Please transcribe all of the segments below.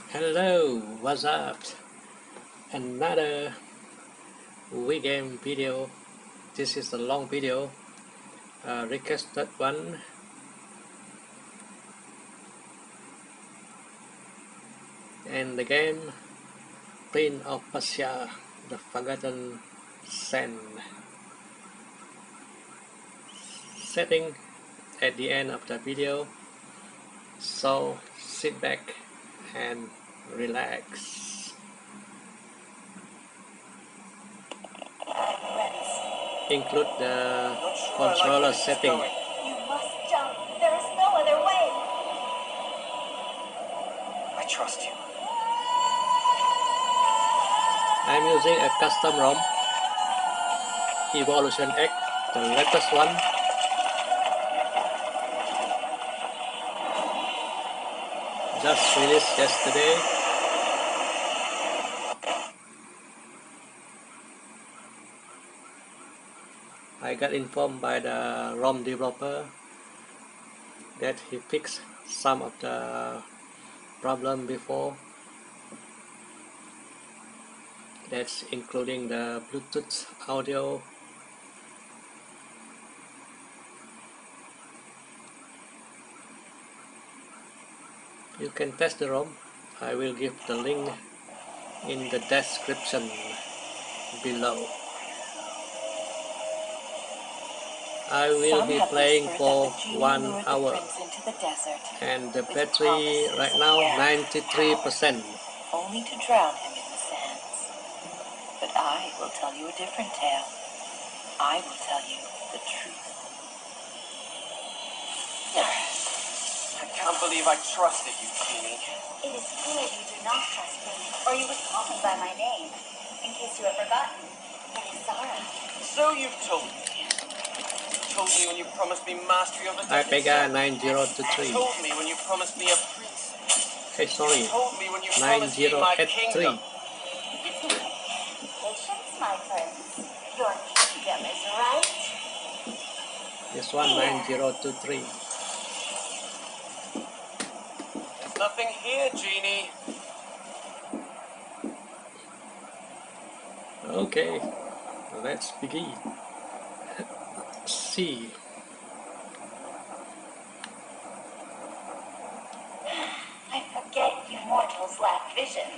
Hello, what's up? Another Wii game video. This is a long video, requested one. And the game Prince of Persia, The Forgotten Sand. Setting at the end of the video, so sit back and relax. Include the controller setting. You must jump. There is no other way. I trust you. I'm using a custom ROM, Evolution X, the latest one. Just released yesterday. I got informed by the ROM developer that he fixed some of the problem before. That's including the Bluetooth audio. You can test the ROM. I will give the link in the description below. I will be playing for 1 hour and the battery right now 93%. Only to drown him in the sands. But I will tell you a different tale. I will tell you the truth. I can't believe I trusted you, Genie. It is clear you do not trust me, or you would call me by my name. In case you have forgotten, it is Zara. So you've told me. You told me when you promised me mastery of the IPEGA You 9023. told me when you promised me a princess. Hey, sorry, You told me when you promised me my 9083. kingdom. Patience, my prince. Your kingdom is right. This one 9023. There's nothing here, Genie. Okay, let's begin. See. I forget you mortals lack vision.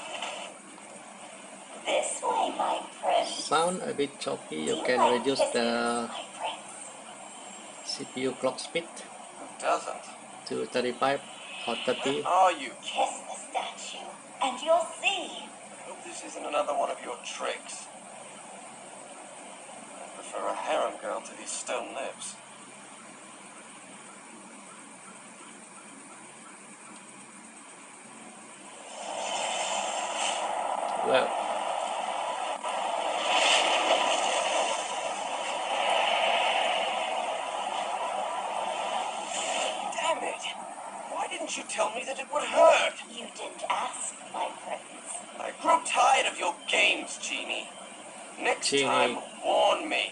This way, my prince. Sound a bit choppy. You Do can like reduce kisses, the my prince? CPU clock speed Who doesn't? to 35 or 30. Where are you? Kiss the statue, and you'll see. I hope this isn't another one of your tricks. I prefer a harem girl to these stone lips. Well, Damn it! Why didn't you tell me that it would hurt? You didn't ask, my prince. I grow tired of your games, Genie. Next Genie. time, warn me.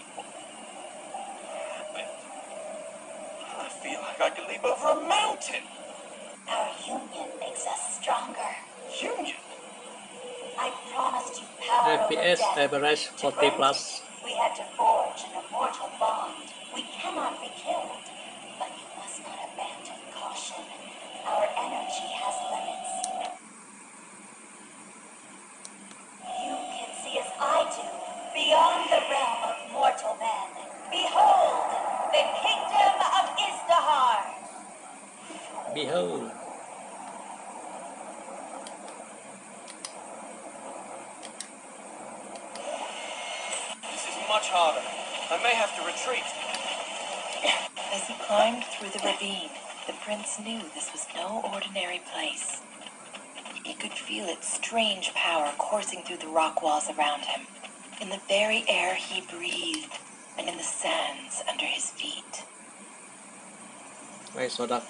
I feel like I could leap over a mountain. Our union makes us stronger. Union? I promised you power over FPS death. average To 40 grant plus. it, we had to forge an immortal bond. We cannot be killed, but you must not abandon caution. Our energy has limits. You can see as I do, beyond the realm of mortal men. Behold, the kingdom of Izdahar. Behold. This is much harder. I may have to retreat. As he climbed through the ravine, the prince knew this was no ordinary place. He could feel its strange power coursing through the rock walls around him, in the very air he breathed, and in the sands under his feet. Wait, so that.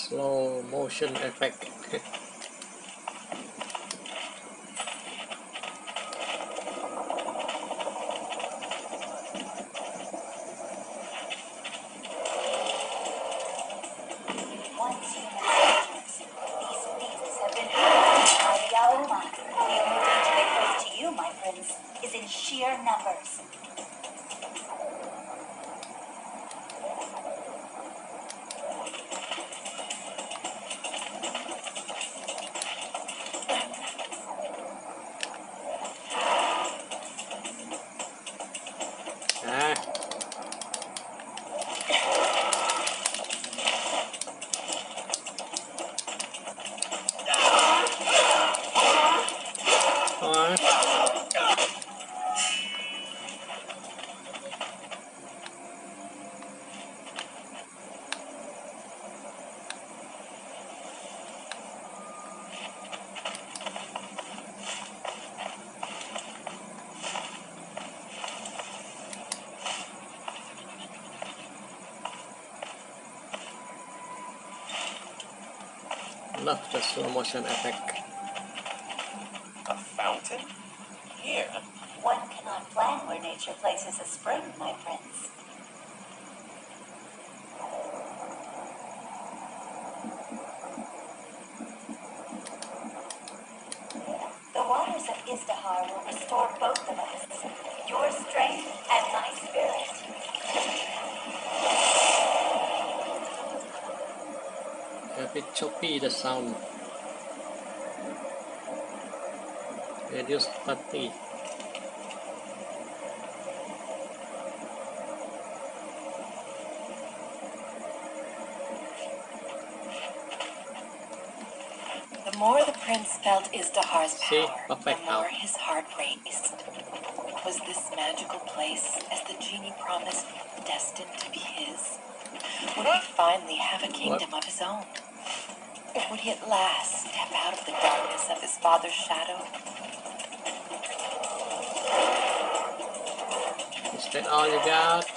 slow motion effect. Once human soldiers, these beasts have been harmed by the Aoma. The only danger they pose to you, my prince, is in sheer numbers. Ah. Alright. Love the slow motion effect. A fountain? Here? One cannot plan where nature places a spring, my prince. The waters of Izdahar will restore both of us. Your strength and my spirit. A bit choppy the sound. Reduce 30. The more the prince felt Izdahar's See? power, the Perfect more now. his heart raced. Was this magical place, as the genie promised, destined to be his? Would he finally have a kingdom of his own? Would he at last step out of the darkness of his father's shadow? Is that all you got?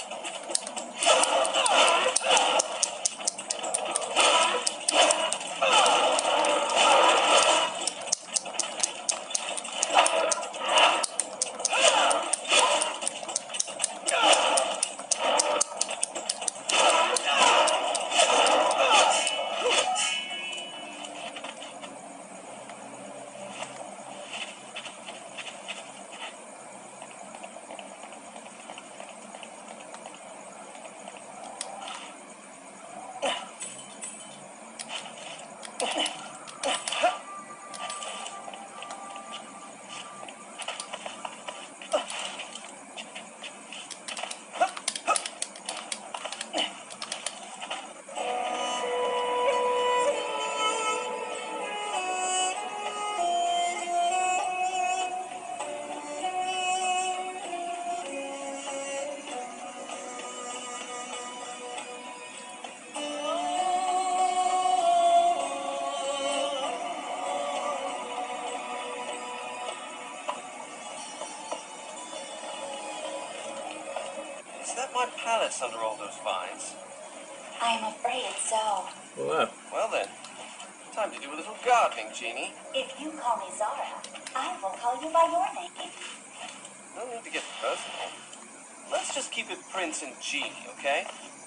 Is that my palace under all those vines? I am afraid so. Whoa. Well then, time to do a little gardening, Genie. If you call me Zara, I will call you by your name. No need to get personal. Let's just keep it Prince and Genie, okay?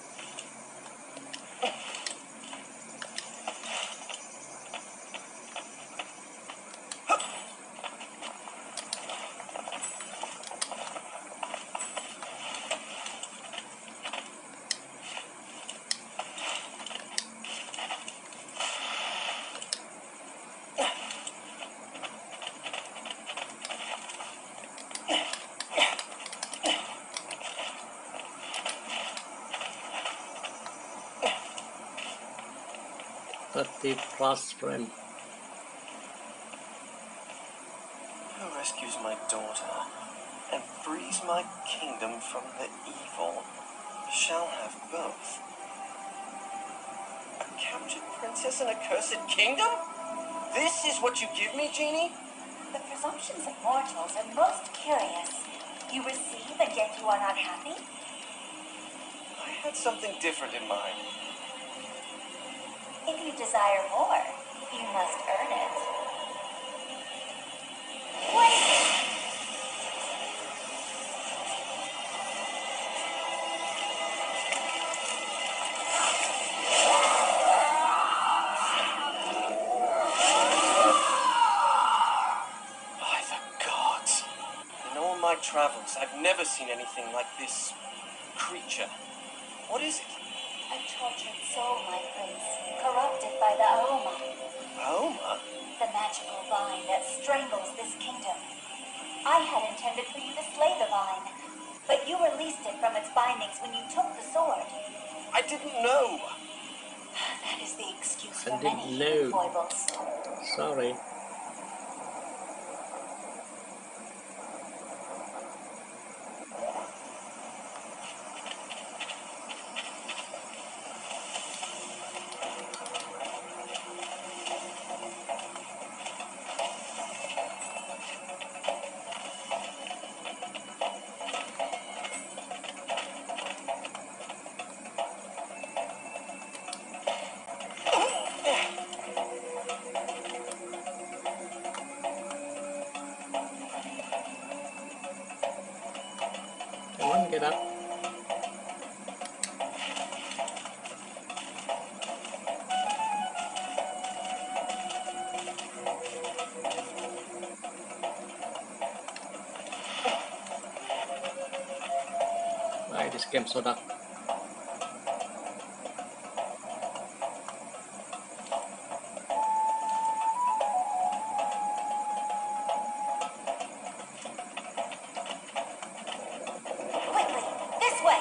Plus friend. Who rescues my daughter and frees my kingdom from the evil shall have both. A captured princess and a cursed kingdom? This is what you give me, Genie? The presumptions of mortals are most curious. You receive and yet you are not happy? I had something different in mind. If you desire more, you must earn it. Wait! By the gods. In all my travels, I've never seen anything like this creature. What is it? A tortured soul, my prince, corrupted by the Aoma, Aoma? the magical vine that strangles this kingdom. I had intended for you to slay the vine, but you released it from its bindings when you took the sword. I didn't know. That is the excuse I for many human didn't know. foibles. Sorry. Come on, get up. Why this game so dark? Quickly, this way!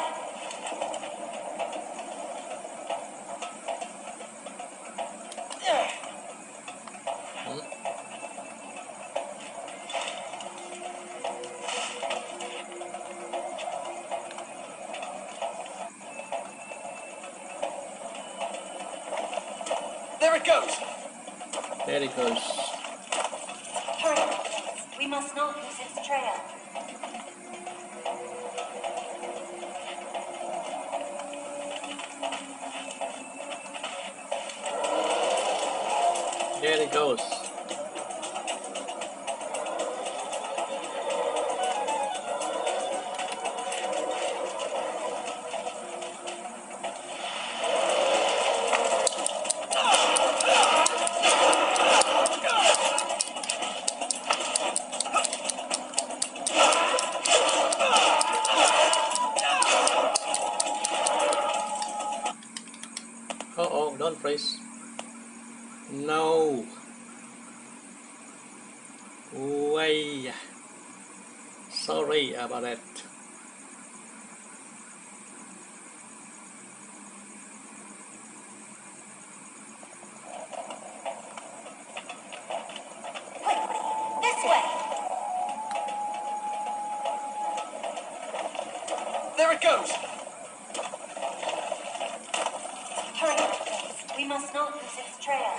Hmm? There it goes. There it goes. Hurry, my prince. We must not lose its trail. There it goes. Oh, don't freeze. No. Way. Sorry about that. Quickly, this way! There it goes. Hurry, my prince. We must not lose its trail.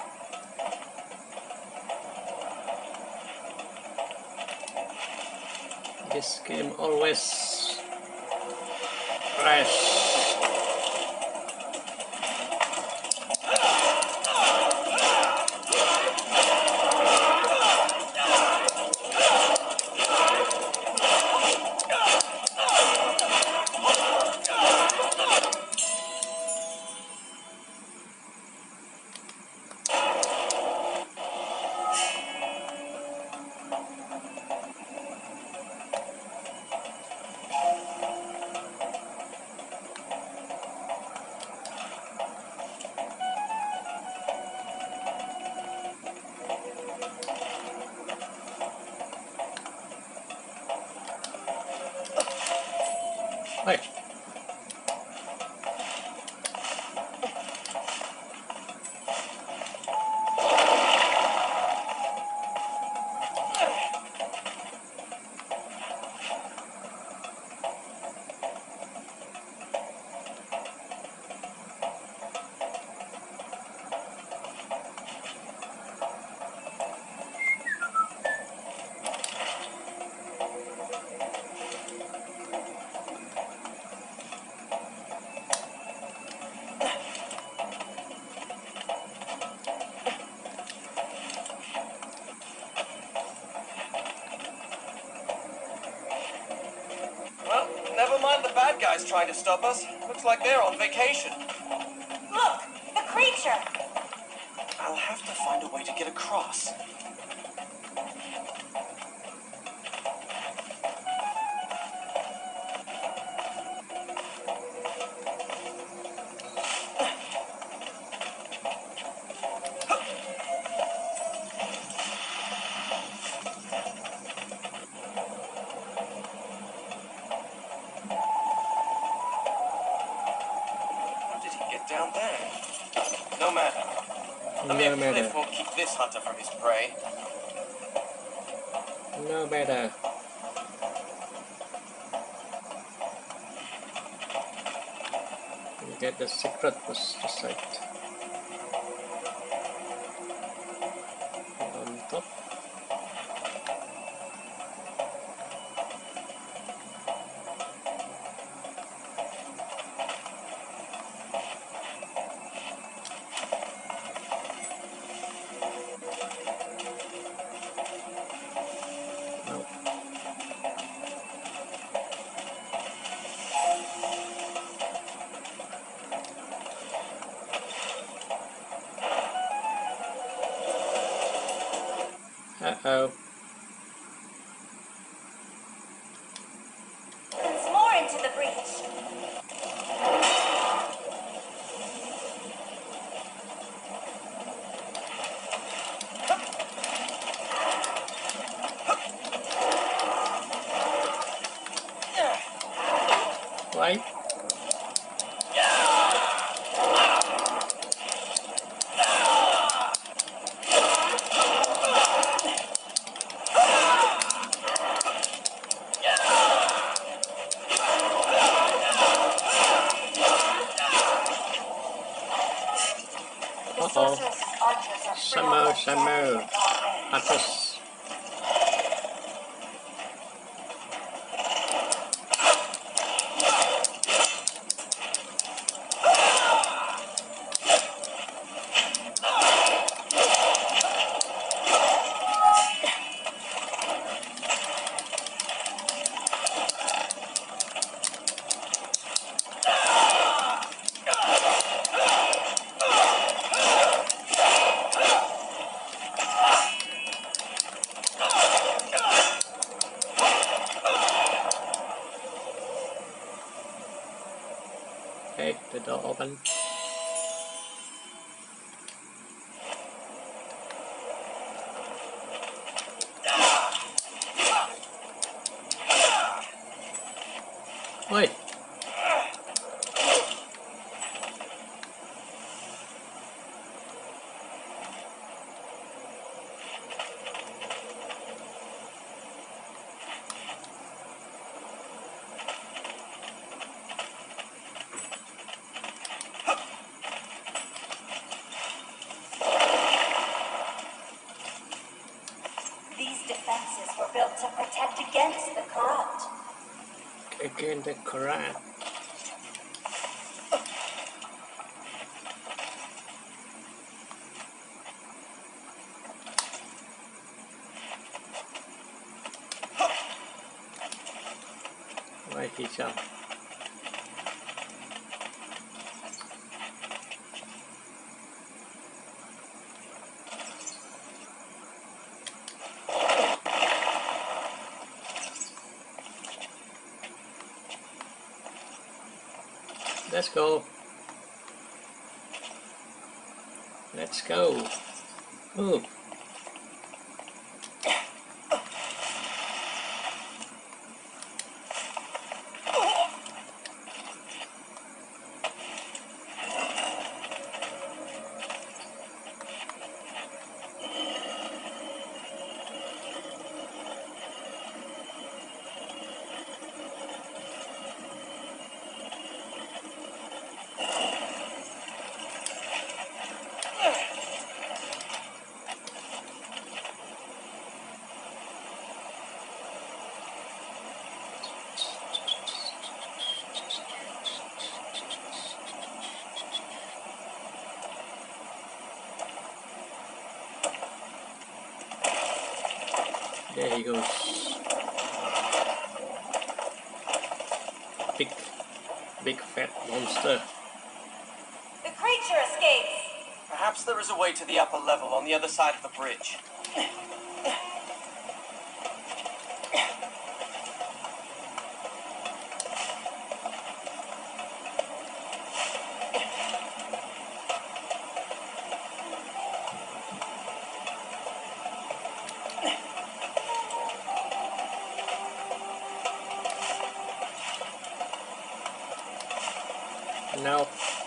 This game always crash. Hey. trying to stop us. Looks like they're on vacation. Look, the creature! I'll have to find a way to get across. How did he get down there? No matter. A mere cliff won't keep this hunter from his prey. No matter. You get the secret was the site. On top. No. Uh-oh. There's more into the breach. Right? The Uh-oh. sorceress's archers are Samo, free Samo. Atas. Okay, the door open. Oi! These defenses were built to protect against the corrupt. Again the Quran. Right, he jump. Let's go. Let's go. Move. There he goes. Pick. big fat monster. The creature escapes! Perhaps there is a way to the upper level on the other side of the bridge. Now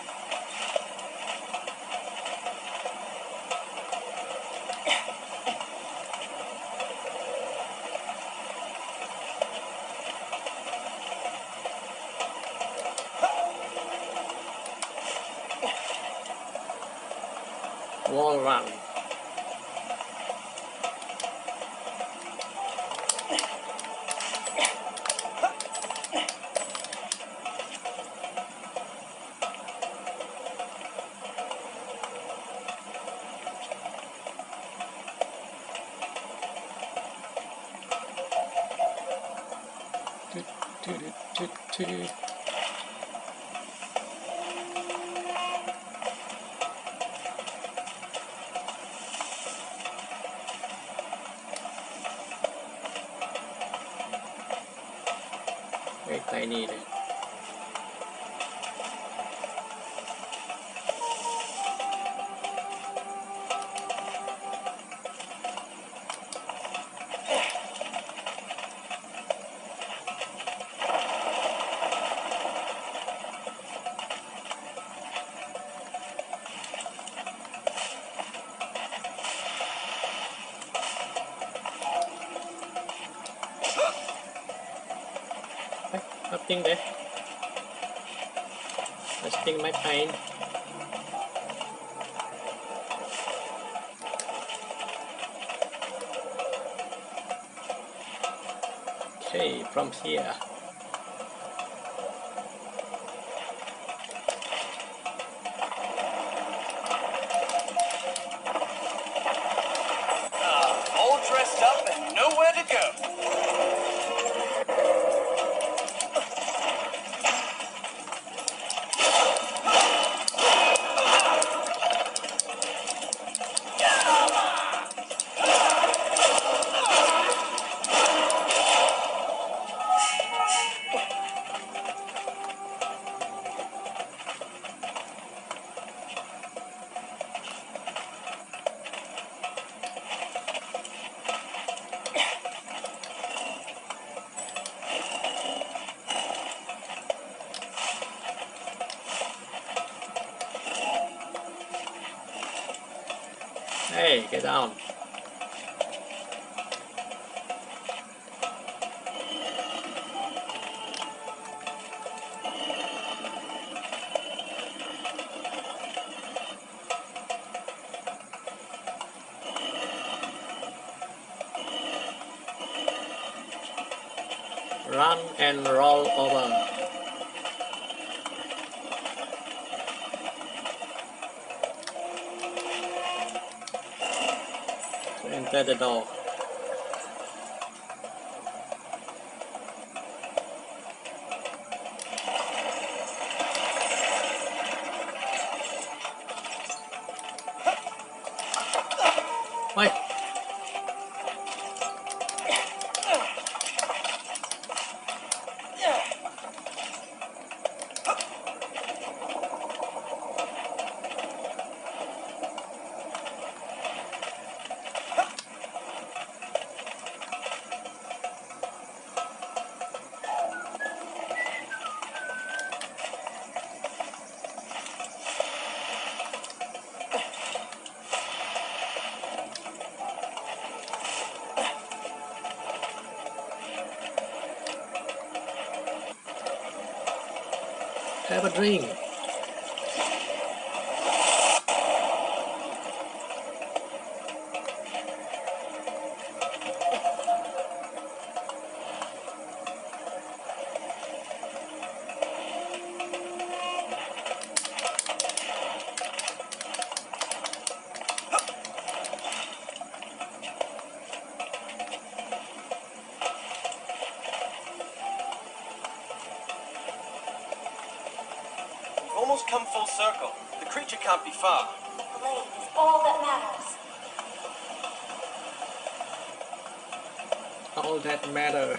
wall run. Cái tiny này. Nothing there. Testing my pain. Okay, from here. All dressed up and nowhere to go. Hey, get down. Run and roll over. To enter the door. Wait. Have a drink. almost come full circle. The creature can't be far. The blade is all that matters. All that matter.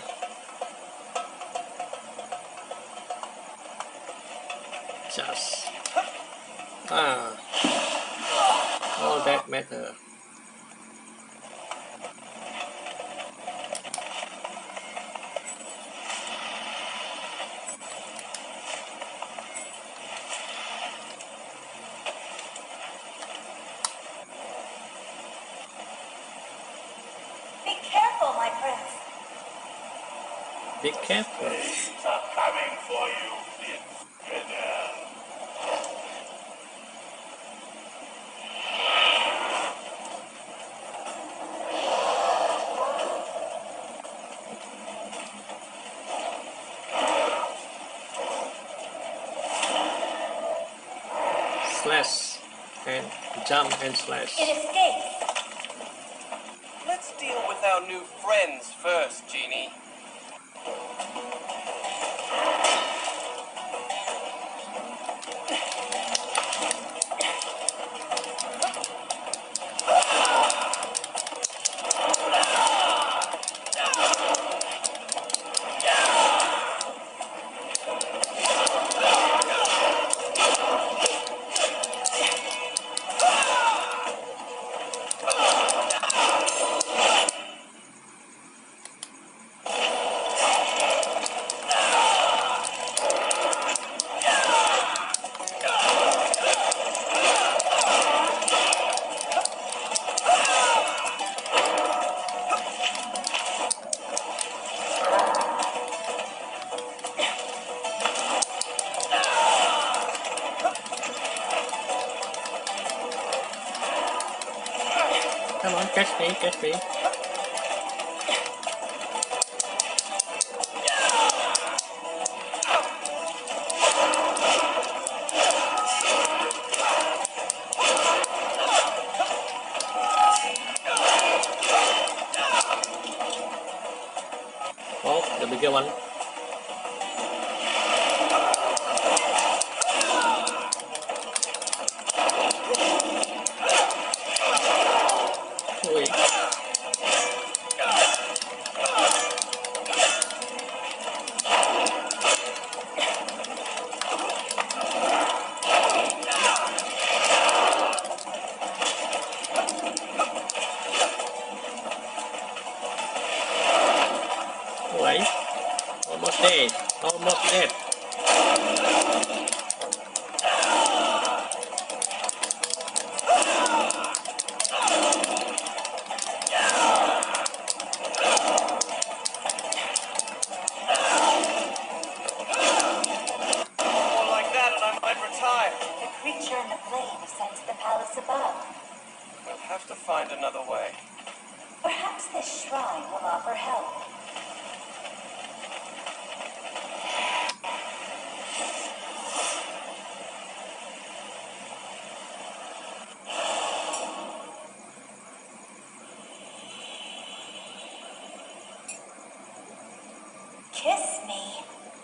Just all that matter. Be careful, my prince. Be careful. Things are coming for you, Spinner. Slash and jump and slash. It escapes. Let's deal with our new friends first, Genie. Come on, catch me, catch me. Oh, the bigger one. Wait. Wait. Almost dead. Almost dead. More like that and I might retire. The creature in the blade is sent to the palace above. We'll have to find another way. Perhaps this shrine will offer help. Kiss me.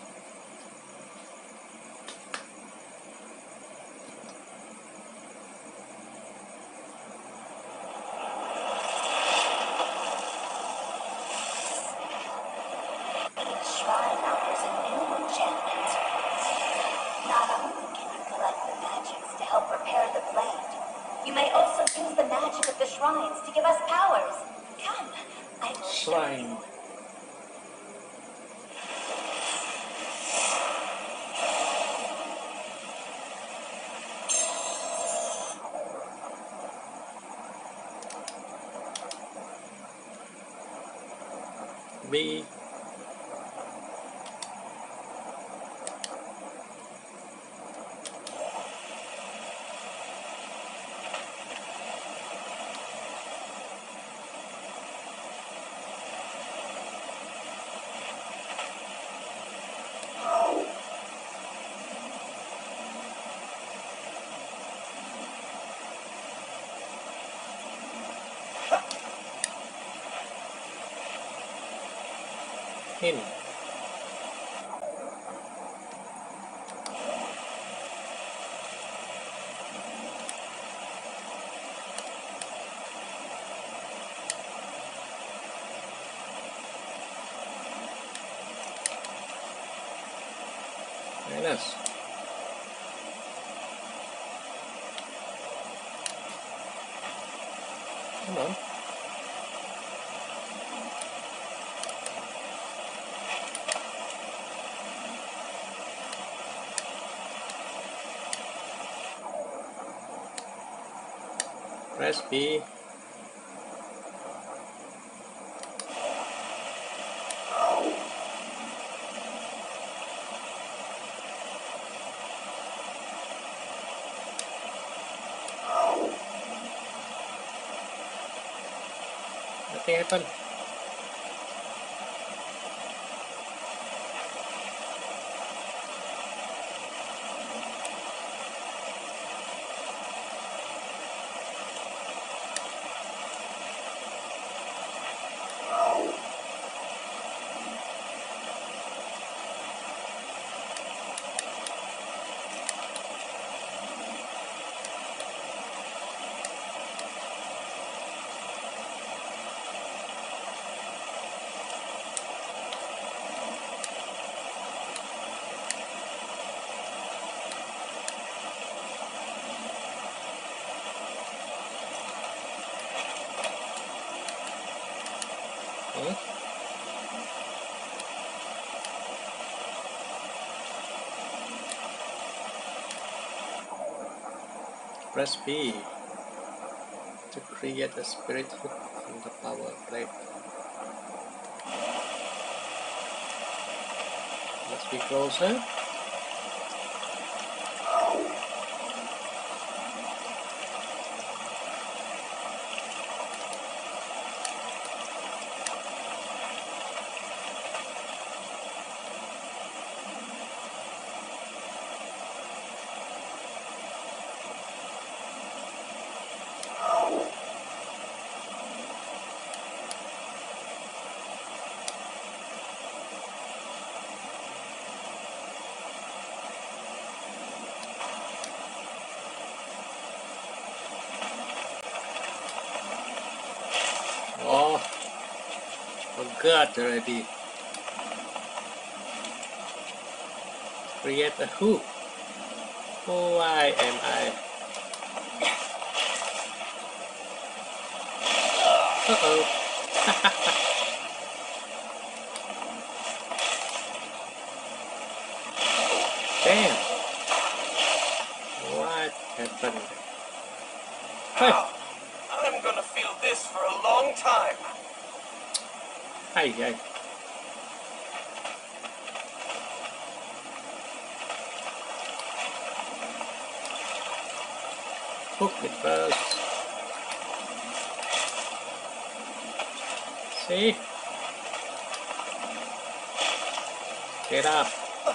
The shrine offers a new enchantment. Not only can you collect the magics to help repair the blade, you may also use the magic of the shrines to give us powers. Come, I will show Shrine. you. B. Hint. Come on. Press B. Nothing happened. Hmm? Press B to create a spirit hook from the power plate. Must be closer. Oh, forgot already. Create a hook. Why am I? Uh-oh. Damn. What happened? Hey. Ow! I'm gonna feel this for a long time. Hey, hey. Hook it first. See? Get up.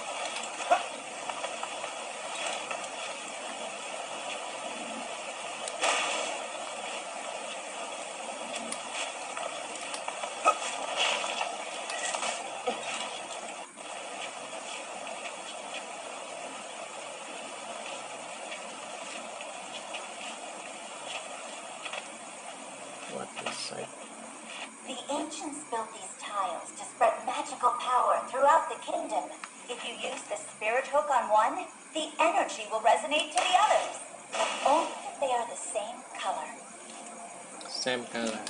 What inside? The ancients built these tiles to spread magical power throughout the kingdom. If you use the spirit hook on one, the energy will resonate to the others. But only if they are the same color. Same color.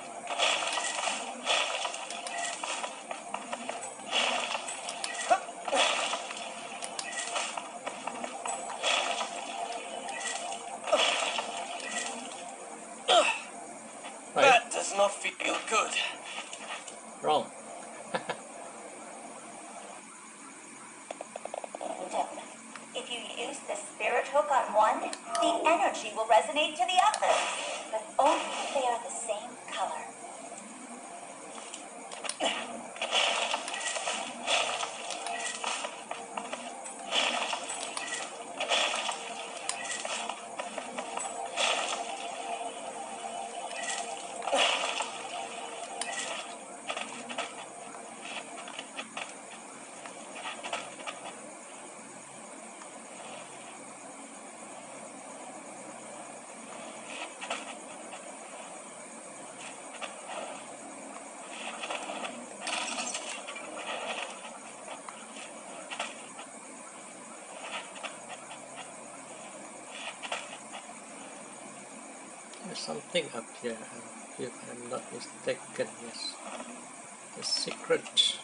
Right. That does not feel good. Wrong. If you use the spirit hook on one, the energy will resonate to the others. But only if they are the same color. There's something up here, if I'm not mistaken. Yes, the secret.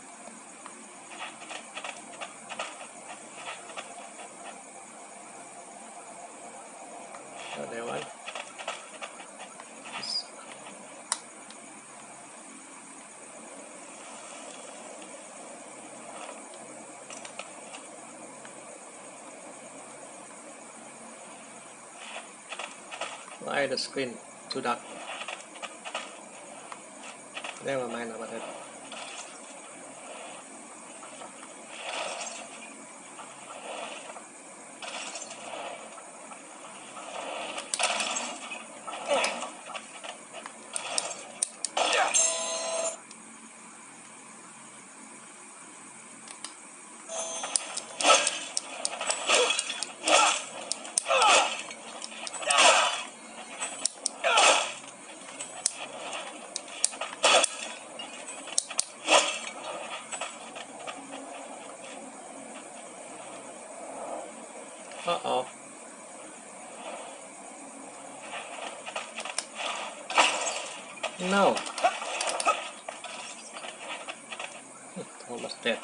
Another one. Yes. Why the screen too dark? Never mind about it. Uh-oh. No. Almost dead.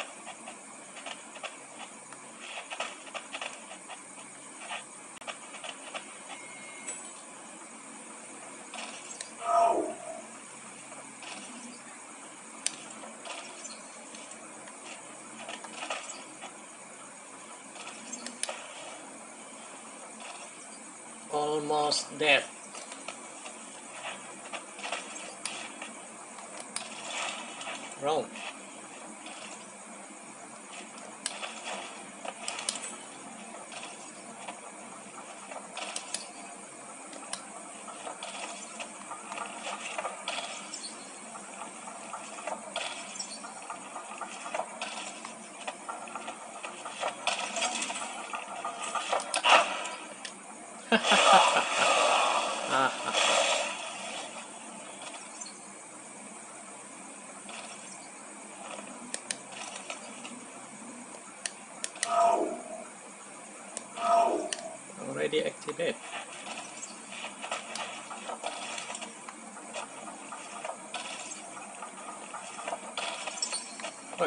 Almost dead. Wrong. Already activate. What?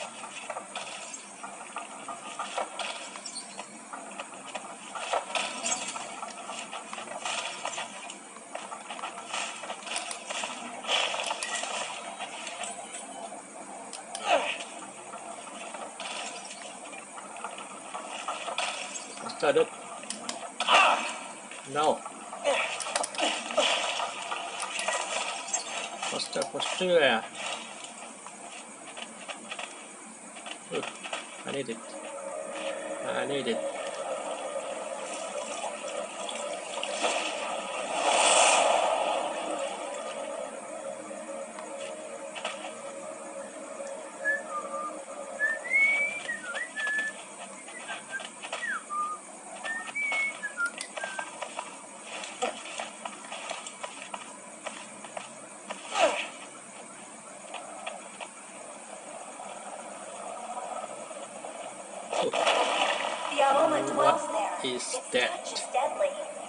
Started. No. Posture. I need it. I need it. The aroma dwells there. Is Its that? touch is deadly.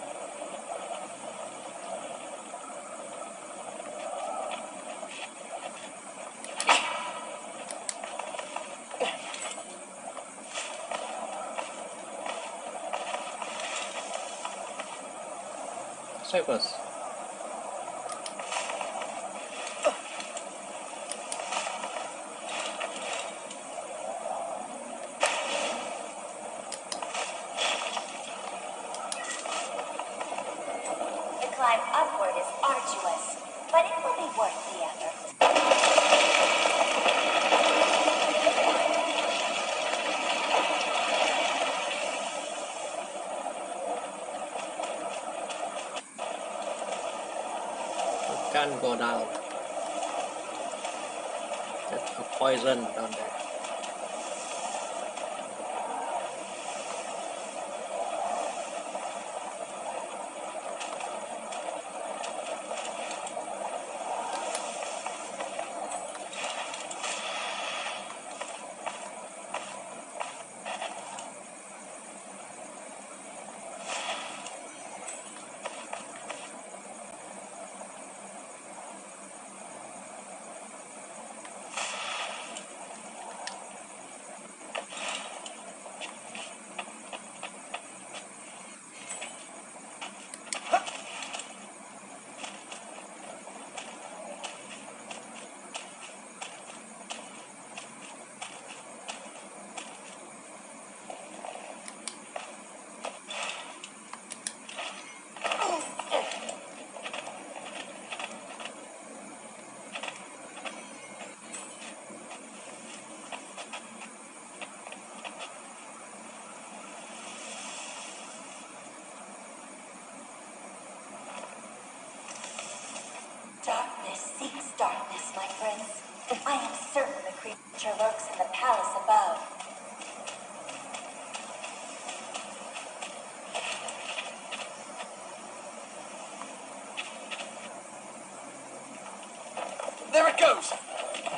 Save us. The climb upward is arduous, but it will be worth the effort. You can't go down. There's a poison down there.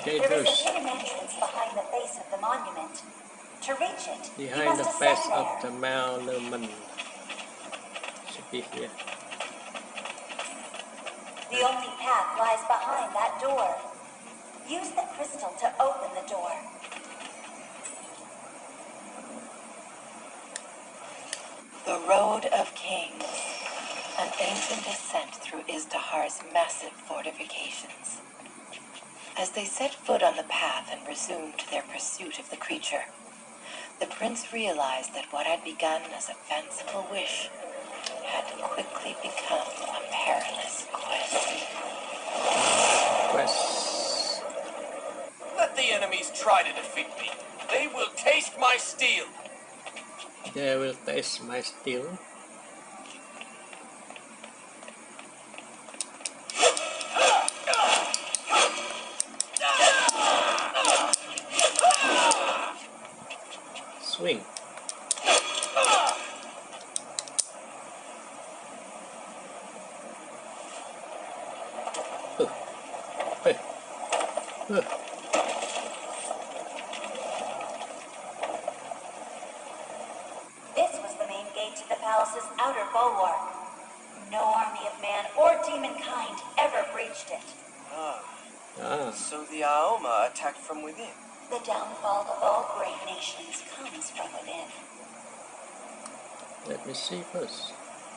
There is a dangerous. hidden entrance behind the base of the monument. To reach it, you Behind must the ascend base of there. the monument. Should be here. The only path lies behind that door. Use the crystal to open the door. The Road of Kings, an ancient ascent through Izdahar's massive fortifications. As they set foot on the path and resumed their pursuit of the creature, the prince realized that what had begun as a fanciful wish had quickly become a perilous quest. Quest. Let the enemies try to defeat me. They will taste my steel. They will taste my steel. Swing. Hey. This was the main gate to the palace's outer bulwark. No army of man or demon kind ever breached it. Ah, So the Aoma attacked from within. The downfall of all great nations comes from within. let me see first.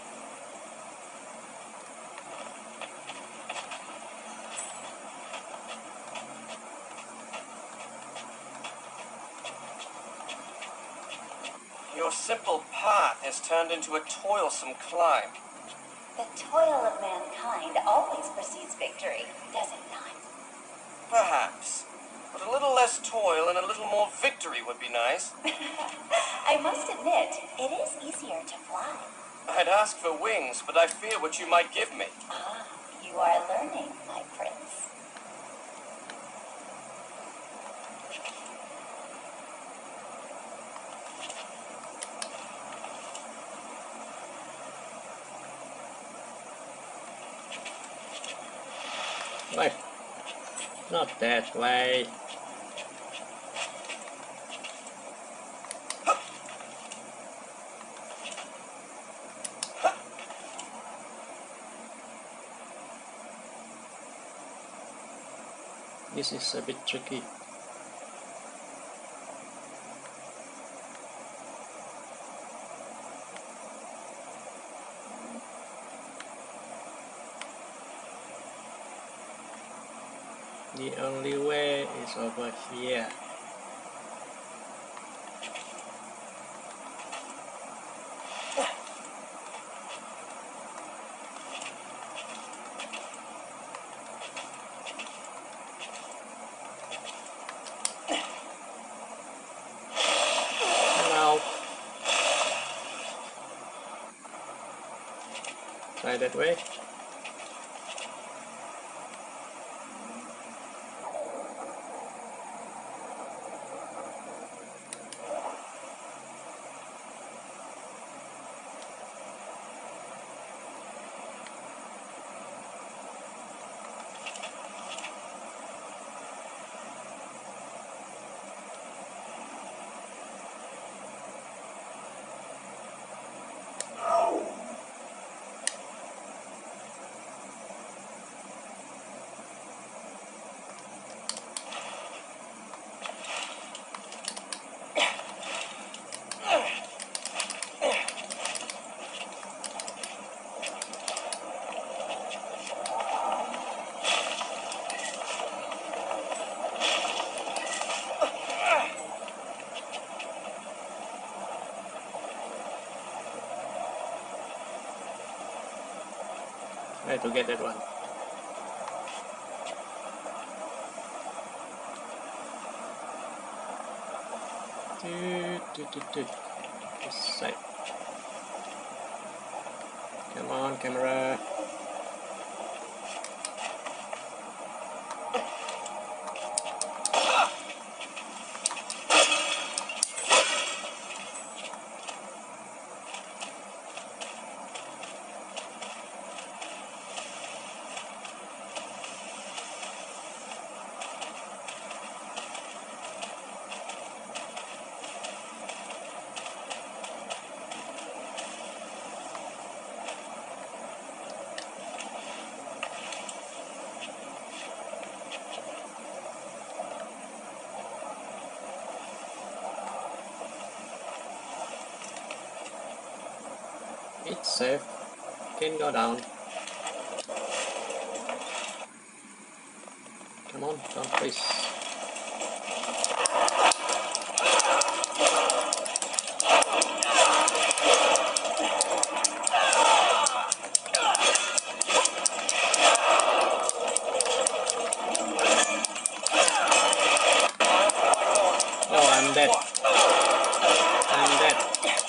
Your simple path has turned into a toilsome climb. The toil of mankind always precedes victory, does it not? Perhaps. But a little less toil and a little more victory would be nice. I must admit, it is easier to fly. I'd ask for wings, but I fear what you might give me. Ah, you are learning, my prince. Wait. Not that way. This is a bit tricky. The only way is over here. Now, try that way. Try to get that one. This side. Come on, camera. It's safe. Can go down. Come on, don't freeze. Oh, I'm dead. I'm dead.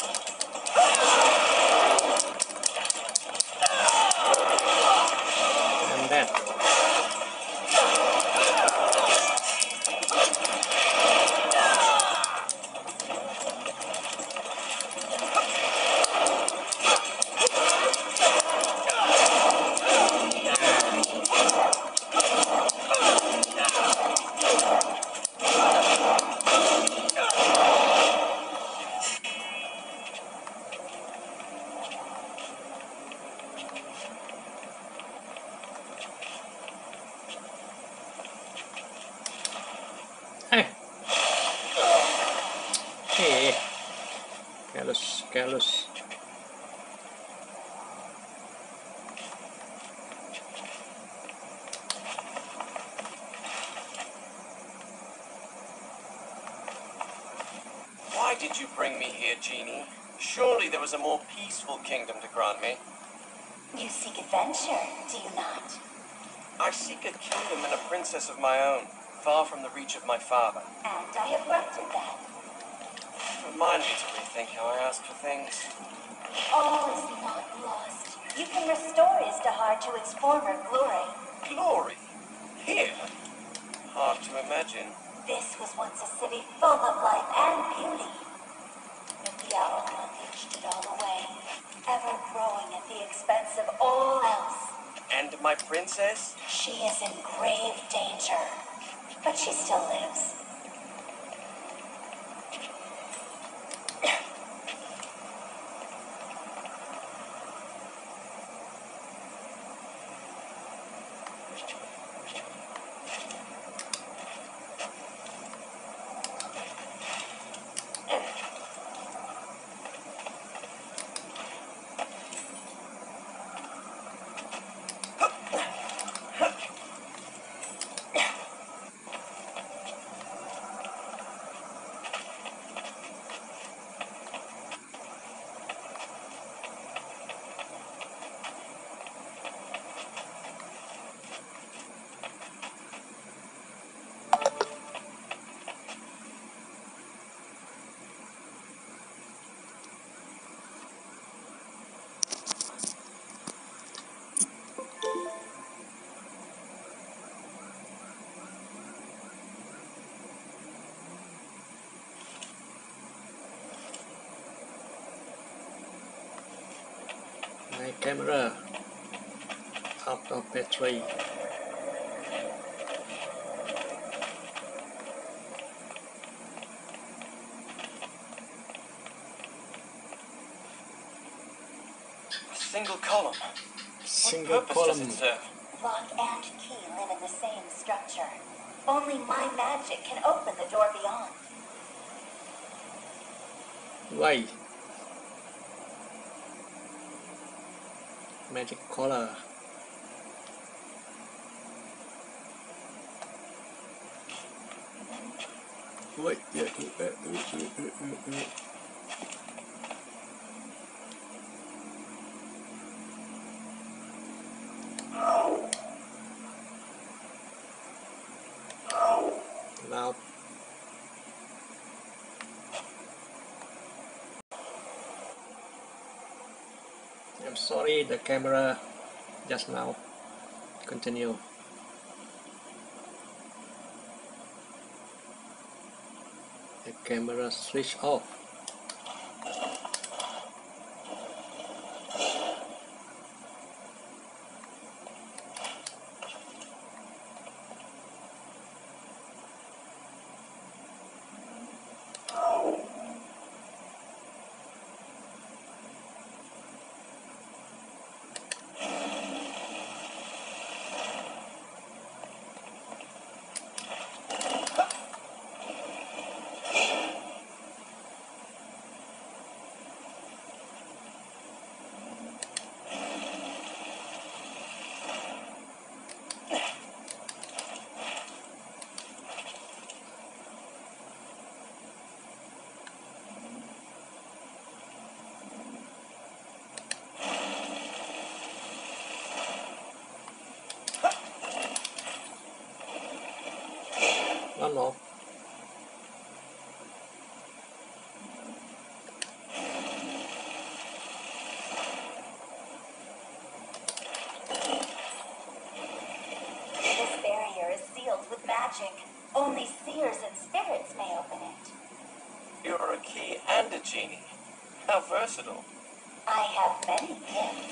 I'm dead. Hey! Hey! Careless, careless. Why did you bring me here, Genie? Surely there was a more peaceful kingdom to grant me. You seek adventure, do you not? I seek a kingdom and a princess of my own, far from the reach of my father. And I have granted that. Remind me to rethink how I ask for things. All is not lost. You can restore Istahar to its former glory. Glory? Here? Hard to imagine. This was once a city full of life and beauty. But the Aoma leached it all away, ever growing at the expense of all else. And my princess? She is in grave danger, but she still lives. My camera out of battery. A single column. Single What purpose does column. it serve? Lock and key live in the same structure. Only my magic can open the door beyond. Why? Magic collar. Wait, now. I'm sorry, the camera just now. Continue. The camera switch off. know. This barrier is sealed with magic. Only seers and spirits may open it. You're a key and a genie. How versatile. I have many gifts.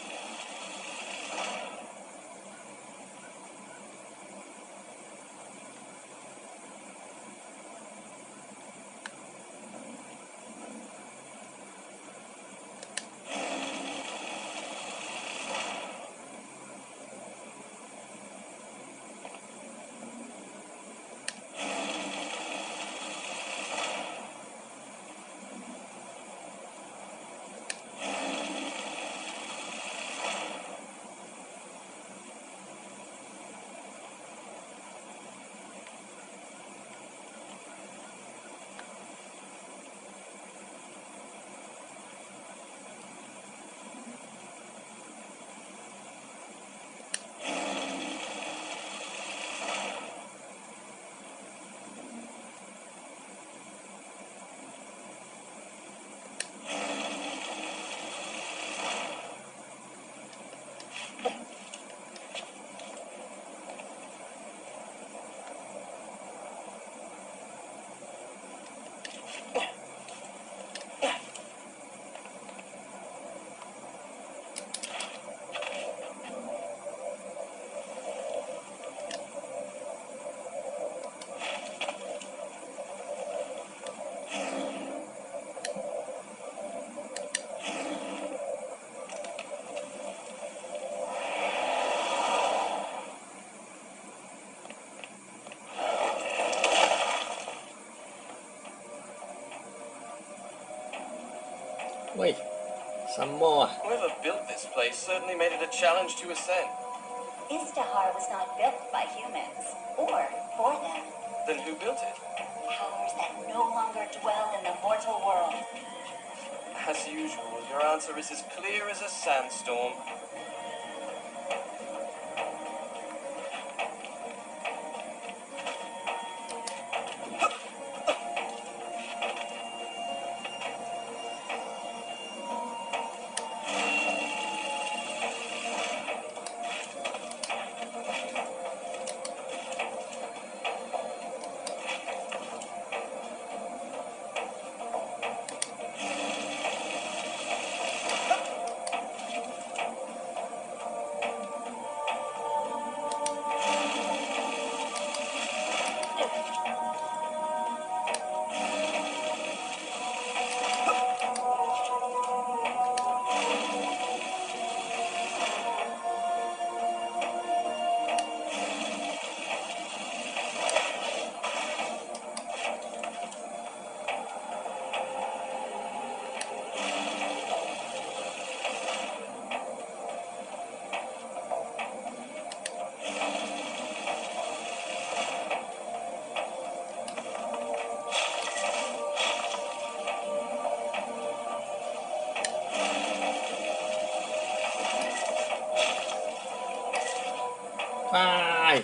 Wait, some more. Whoever built this place certainly made it a challenge to ascend. Istahar was not built by humans, or for them. Then who built it? Powers that no longer dwell in the mortal world. As usual, your answer is as clear as a sandstorm. Bye.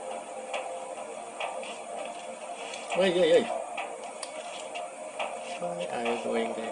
Ơi, ơi, ơi. Why are you going there?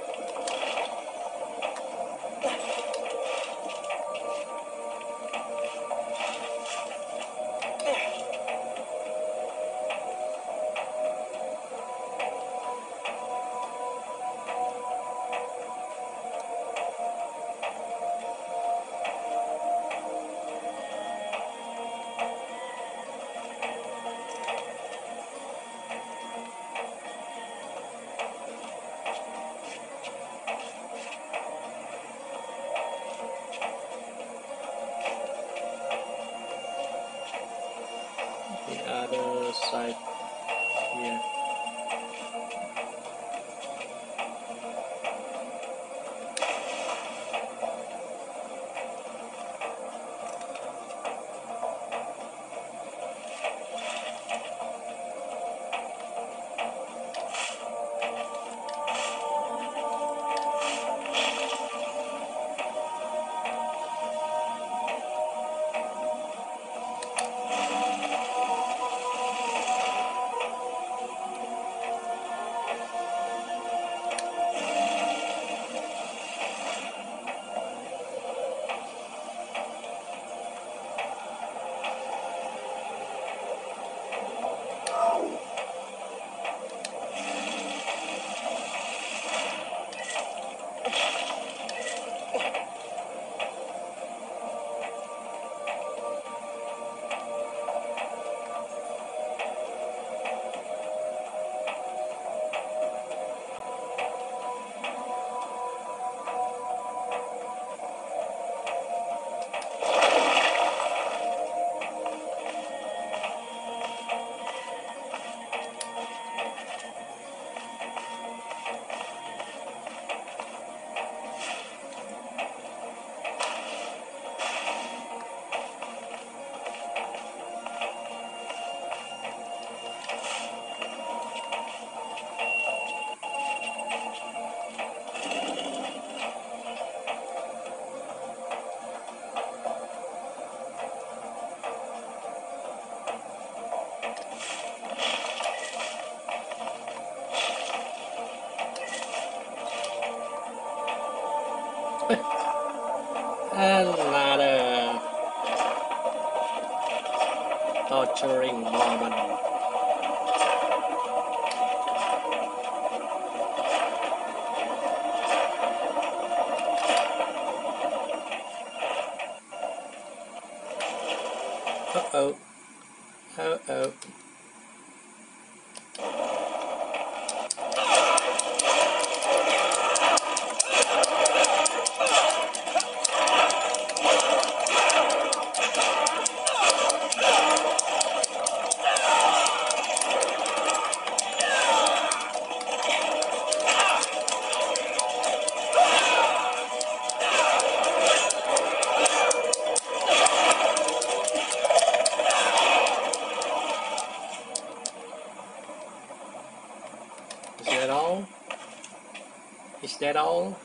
The other side here. Another torturing moment. Uh-oh. Uh-oh. Is that all? Is that all?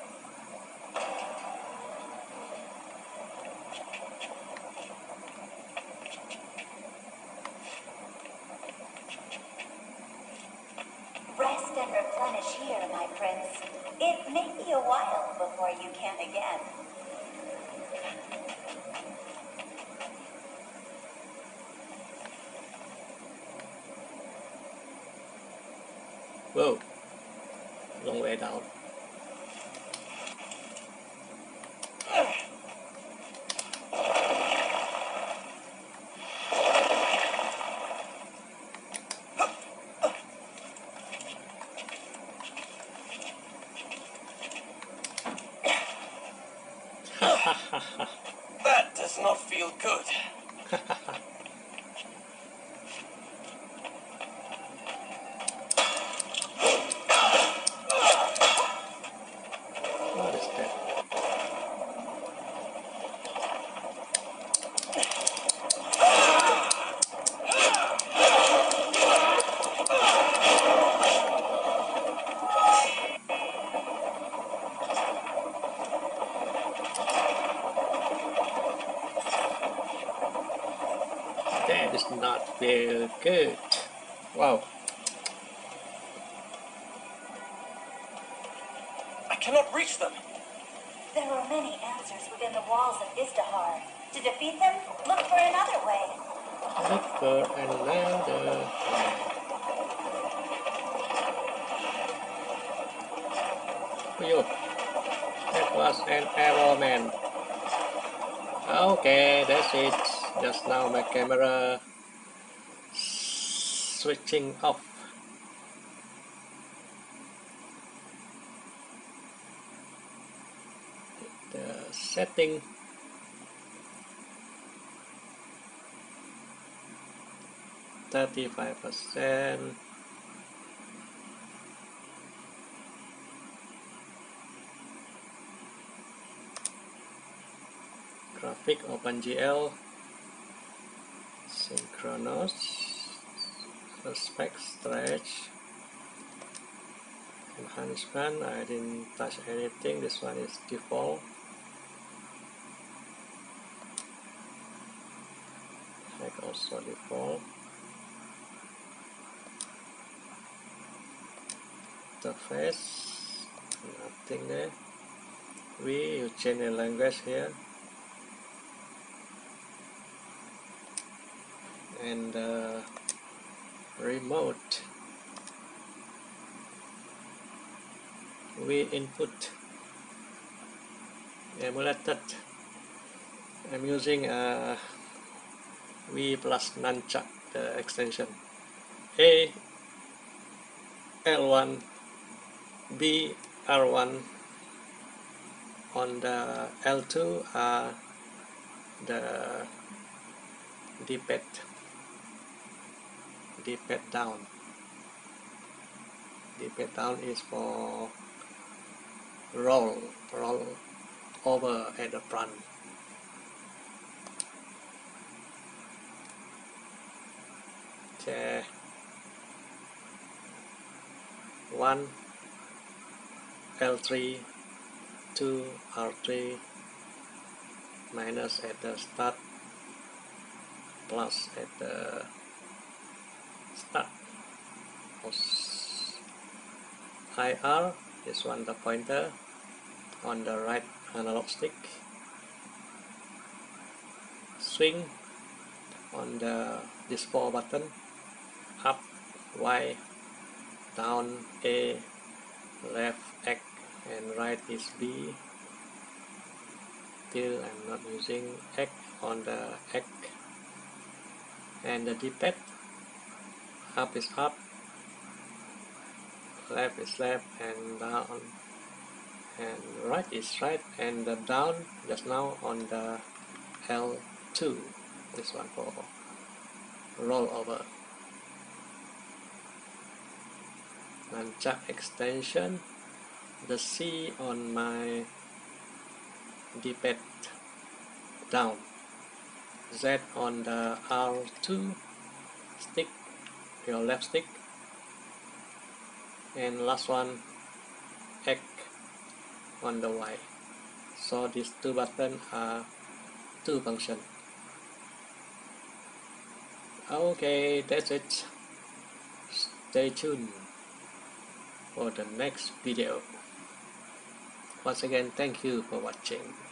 Rest and replenish here, my prince. It may be a while before you can again. Whoa. Long way down. That does not feel good. What is that? That is not very good. Wow. cannot reach them. There are many answers within the walls of Izdahar. To defeat them, look for another way. Look for another. Phew, that was an arrow man. Okay, that's it. Just now my camera switching off. The setting. %. Graphic OpenGL. Synchronous. Aspect stretch. Enhancement. I didn't touch anything. This one is default. Heck also default. Interface. Nothing there. You change the language here. And remote. Input. Emulated. I'm using V plus Nunchuck, the extension. A L1, B R1. On the L2 are the D-pad down. D-pad down is for roll over at the front. Okay. 1 L3, 2 R3, minus at the start, plus at the start. IR, this one the pointer on the right analog stick. Swing on the this 4 button. Up Y, down A, left X, and right is B. Still I'm not using X on the X. And the D-pad, up is up, left is left, and down, and right is right, and the down just now on the L2, this one for roll over. Nunchuck extension, the C on my D-pad down, Z on the R2 stick, your left stick, and last one X on the Y. So these 2 buttons are 2 functions. Okay, that's it. Stay tuned for the next video. Once again, thank you for watching.